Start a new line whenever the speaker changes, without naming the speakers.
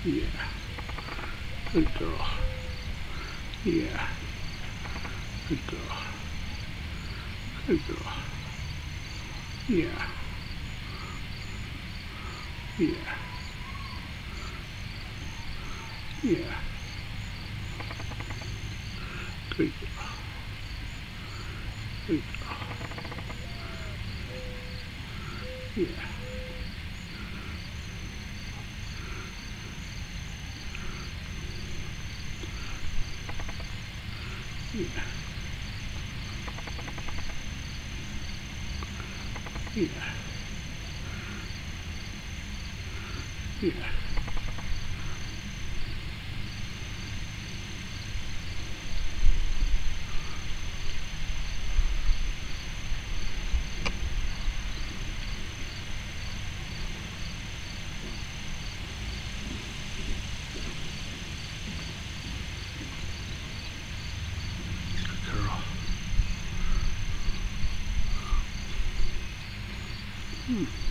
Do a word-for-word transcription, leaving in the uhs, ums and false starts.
Yeah. Good girl. Yeah. Good girl. Good girl. Yeah. Yeah. Yeah. Good girl. Good girl. Yeah. Yeah. Yeah. Yeah. Good girl. Hmm.